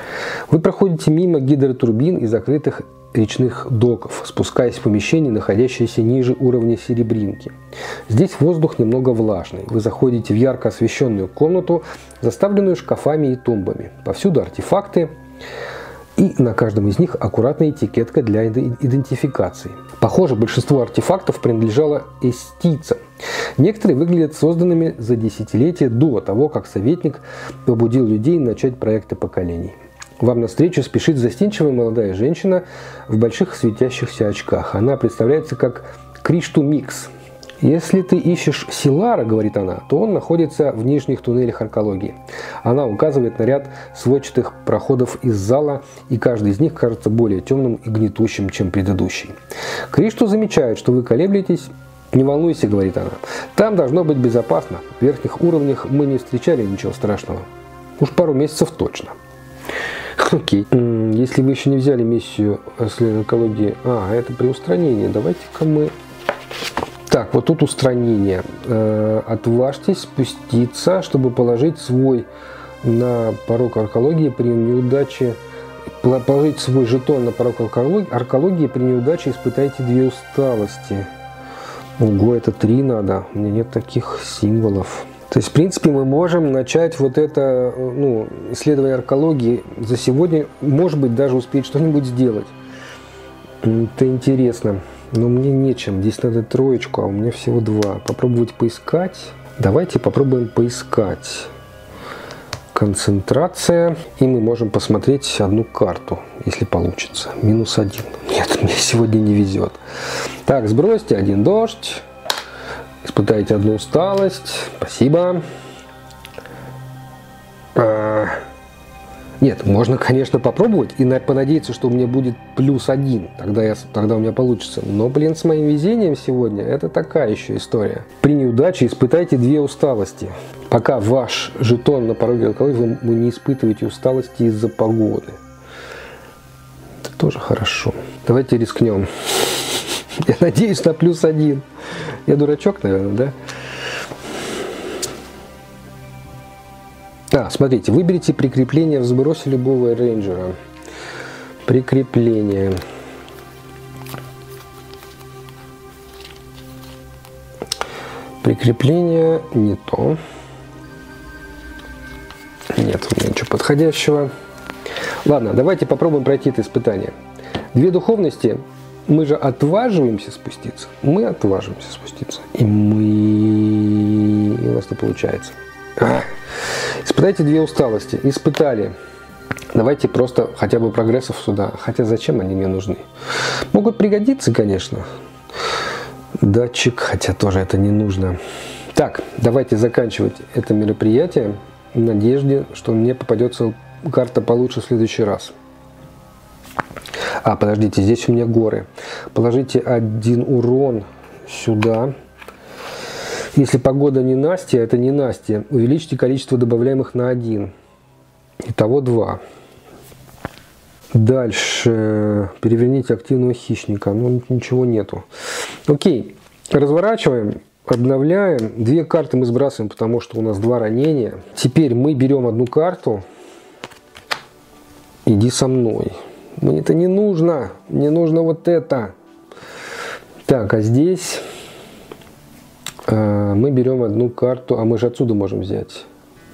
Вы проходите мимо гидротурбин и закрытых речных доков, спускаясь в помещение, находящееся ниже уровня Серебринки. Здесь воздух немного влажный. Вы заходите в ярко освещенную комнату, заставленную шкафами и тумбами. Повсюду артефакты, и на каждом из них аккуратная этикетка для идентификации. Похоже, большинство артефактов принадлежало эстийцам. Некоторые выглядят созданными за десятилетия до того, как советник побудил людей начать проекты поколений. Вам навстречу спешит застенчивая молодая женщина в больших светящихся очках. Она представляется как Кришту Микс. «Если ты ищешь Силара, — говорит она, — то он находится в нижних туннелях аркологии». Она указывает на ряд сводчатых проходов из зала, и каждый из них кажется более темным и гнетущим, чем предыдущий. Кришту замечает, что вы колеблетесь. «Не волнуйся, — говорит она, — там должно быть безопасно. В верхних уровнях мы не встречали ничего страшного. Уж пару месяцев точно». Окей. Если вы еще не взяли миссию аркологии... А, это при устранении. Давайте-ка мы... Так, вот тут устранение. Отважьтесь спуститься, чтобы положить свой на порог аркологии при неудаче... Положить свой жетон на порог аркологии при неудаче испытайте две усталости. Ого, это три надо. У меня нет таких символов. То есть, в принципе, мы можем начать вот это, ну, исследование аркологии за сегодня, может быть, даже успеть что-нибудь сделать. Это интересно. Но мне нечем. Здесь надо троечку, а у меня всего два. Попробовать поискать. Давайте попробуем поискать. Концентрация. И мы можем посмотреть одну карту, если получится. Минус один. Нет, мне сегодня не везет. Так, сбросьте один дождь. Испытайте одну усталость. Спасибо. А, нет, можно, конечно, попробовать и понадеяться, что у меня будет плюс один. Тогда, я, тогда у меня получится. Но, блин, с моим везением сегодня это такая еще история. При неудаче испытайте две усталости. Пока ваш жетон на пороге аркологии, вы не испытываете усталости из-за погоды. Это тоже хорошо. Давайте рискнем. Я надеюсь на плюс один. Я дурачок, наверное, да? А, смотрите, выберите прикрепление в сбросе любого рейнджера. Прикрепление. Прикрепление не то. Нет у меня ничего подходящего. Ладно, давайте попробуем пройти это испытание. Две духовности. Мы же отваживаемся спуститься. Мы отваживаемся спуститься. И мы... И у нас не получается. А. Испытайте две усталости. Испытали. Давайте просто хотя бы прогрессов сюда. Хотя зачем они мне нужны? Могут пригодиться, конечно. Датчик, хотя тоже это не нужно. Так, давайте заканчивать это мероприятие в надежде, что мне попадется карта получше в следующий раз. А, подождите, здесь у меня горы. Положите один урон сюда. Если погода не Настя, это не Настя. Увеличьте количество добавляемых на один. Итого два. Дальше. Переверните активного хищника. Ну, ничего нету. Окей. Разворачиваем. Обновляем. Две карты мы сбрасываем, потому что у нас два ранения. Теперь мы берем одну карту. Иди со мной. Мне это не нужно. Мне нужно вот это. Так, а здесь э, мы берем одну карту. А мы же отсюда можем взять.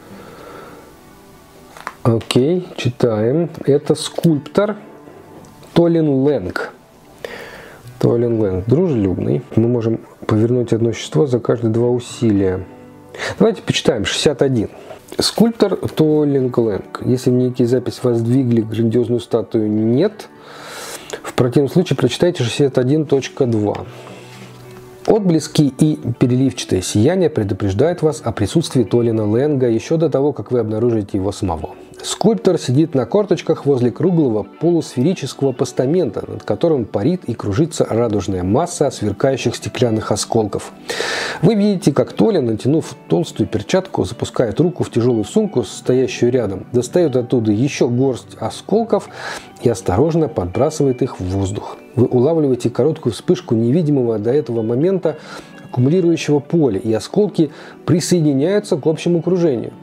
Окей, читаем. Это скульптор Толин Лэнг. Толин Лэнг. Дружелюбный. Мы можем повернуть одно существо за каждые два усилия. Давайте почитаем. шестьдесят один. Скульптор Толин Лэнг. Если в некий запись воздвигли грандиозную статую, нет. В противном случае прочитайте шестьдесят один точка два. Отблески и переливчатое сияние предупреждают вас о присутствии Толина Лэнга еще до того, как вы обнаружите его самого. Скульптор сидит на корточках возле круглого полусферического постамента, над которым парит и кружится радужная масса сверкающих стеклянных осколков. Вы видите, как Толин, натянув толстую перчатку, запускает руку в тяжелую сумку, стоящую рядом, достает оттуда еще горсть осколков и осторожно подбрасывает их в воздух. Вы улавливаете короткую вспышку невидимого до этого момента аккумулирующего поля, и осколки присоединяются к общему кружению.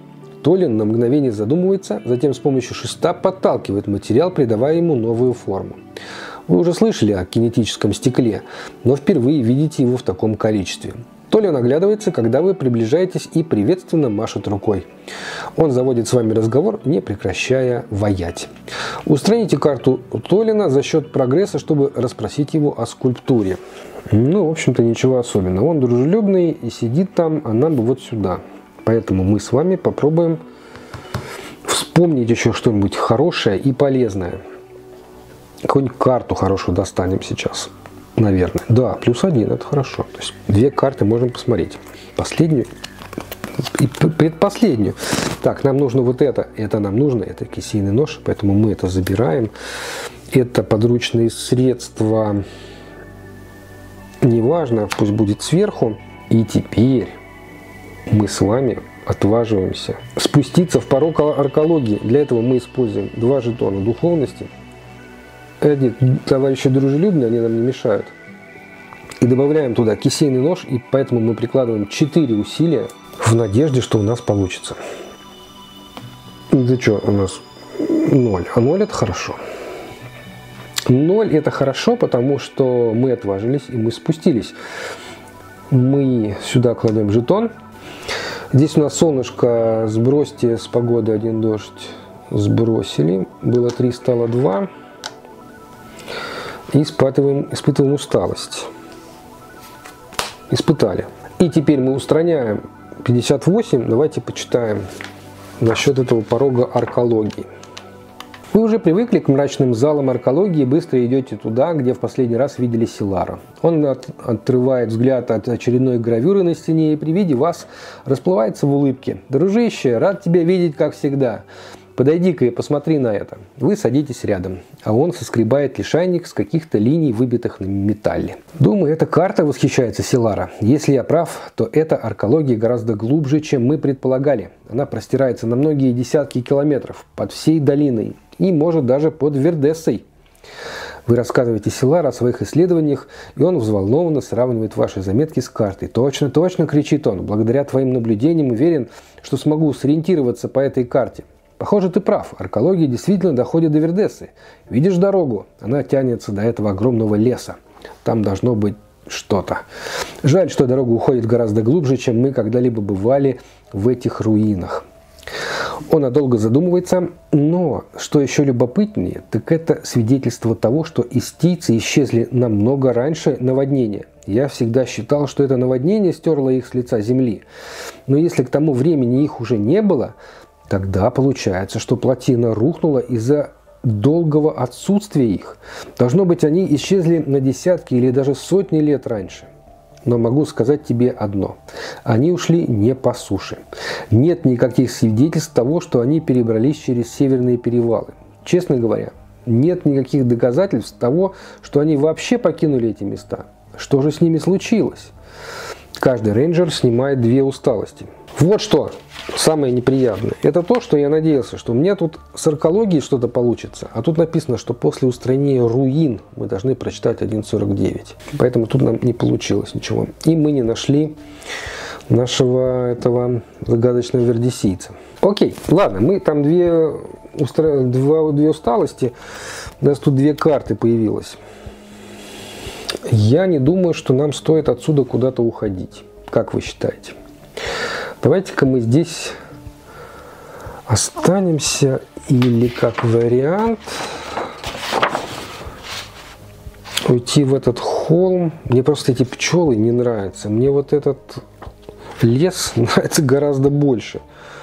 Толин на мгновение задумывается, затем с помощью шеста подталкивает материал, придавая ему новую форму. Вы уже слышали о кинетическом стекле, но впервые видите его в таком количестве. Толин оглядывается, когда вы приближаетесь, и приветственно машет рукой. Он заводит с вами разговор, не прекращая ваять. Устраните карту Толина за счет прогресса, чтобы расспросить его о скульптуре. Ну, в общем-то, ничего особенного. Он дружелюбный и сидит там, а нам бы вот сюда. Поэтому мы с вами попробуем вспомнить еще что-нибудь хорошее и полезное. Какую-нибудь карту хорошую достанем сейчас. Наверное. Да, плюс один, это хорошо. То есть две карты можем посмотреть. Последнюю и предпоследнюю. Так, нам нужно вот это. Это нам нужно. Это кисейный нож, поэтому мы это забираем. Это подручные средства. Неважно, пусть будет сверху. И теперь мы с вами отваживаемся спуститься в порог аркологии. Для этого мы используем два жетона духовности. Эти товарищи дружелюбные, они нам не мешают. И добавляем туда кисейный нож, и поэтому мы прикладываем четыре усилия в надежде, что у нас получится. Это что у нас? ноль. А ноль это хорошо. ноль это хорошо, потому что мы отважились и мы спустились. Мы сюда кладем жетон. Здесь у нас солнышко, сбросьте с погоды один дождь. Сбросили. Было три, стало два. И испытываем, испытываем усталость. Испытали. И теперь мы устраняем пятьдесят восемь. Давайте почитаем насчет этого порога аркологии. Вы уже привыкли к мрачным залам аркологии и быстро идете туда, где в последний раз видели Силара. Он от, отрывает взгляд от очередной гравюры на стене и при виде вас расплывается в улыбке. «Дружище, рад тебя видеть, как всегда. Подойди-ка и посмотри на это». Вы садитесь рядом, а он соскребает лишайник с каких-то линий, выбитых на металле. «Думаю, эта карта», — восхищается Силара. «Если я прав, то эта аркология гораздо глубже, чем мы предполагали. Она простирается на многие десятки километров под всей долиной и может даже под Вердессой». Вы рассказываете Силара о своих исследованиях, и он взволнованно сравнивает ваши заметки с картой. «Точно, точно!» — кричит он. «Благодаря твоим наблюдениям уверен, что смогу сориентироваться по этой карте. Похоже, ты прав. Аркология действительно доходит до Вердессы. Видишь дорогу? Она тянется до этого огромного леса. Там должно быть что-то. Жаль, что дорога уходит гораздо глубже, чем мы когда-либо бывали в этих руинах». Он надолго задумывается, но что еще любопытнее, так это свидетельство того, что истийцы исчезли намного раньше наводнения. Я всегда считал, что это наводнение стерло их с лица земли. Но если к тому времени их уже не было, тогда получается, что плотина рухнула из-за долгого отсутствия их. Должно быть, они исчезли на десятки или даже сотни лет раньше. Но могу сказать тебе одно. Они ушли не по суше. Нет никаких свидетельств того, что они перебрались через северные перевалы. Честно говоря, нет никаких доказательств того, что они вообще покинули эти места. Что же с ними случилось? Каждый рейнджер снимает две усталости. Вот что самое неприятное. Это то, что я надеялся, что у меня тут с аркологией что-то получится. А тут написано, что после устранения руин мы должны прочитать один сорок девять. Поэтому тут нам не получилось ничего. И мы не нашли нашего этого загадочного вердесийца. Окей, ладно, мы там две, устра... два, две усталости. У нас тут две карты появилось. Я не думаю, что нам стоит отсюда куда-то уходить. Как вы считаете? Давайте-ка мы здесь останемся, или как вариант уйти в этот холм. Мне просто эти пчелы не нравятся. Мне вот этот лес нравится гораздо больше.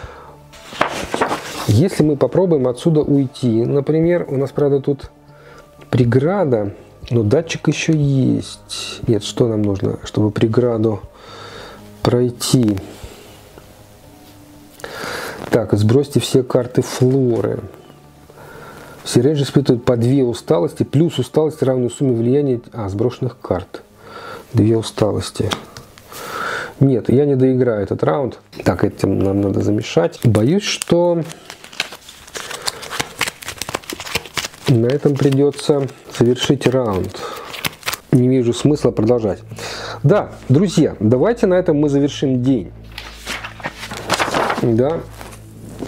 Если мы попробуем отсюда уйти, например, у нас, правда, тут преграда, но датчик еще есть. Нет, что нам нужно, чтобы преграду пройти? Так, сбросьте все карты флоры. Все рейнджеры испытывают по две усталости, плюс усталость равную сумме влияния а, сброшенных карт. Две усталости. Нет, я не доиграю этот раунд. Так, этим нам надо замешать. Боюсь, что на этом придется завершить раунд. Не вижу смысла продолжать. Да, друзья, давайте на этом мы завершим день. Да.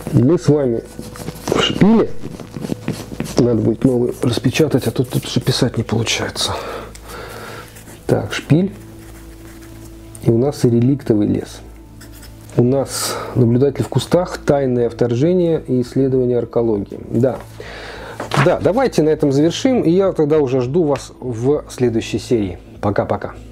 Мы с вами в шпиле. Надо будет новый распечатать, а тут, тут же писать не получается. Так, шпиль. И у нас и реликтовый лес. У нас наблюдатель в кустах, тайное вторжение и исследование аркеологии. Да. Да, давайте на этом завершим. И я тогда уже жду вас в следующей серии. Пока-пока.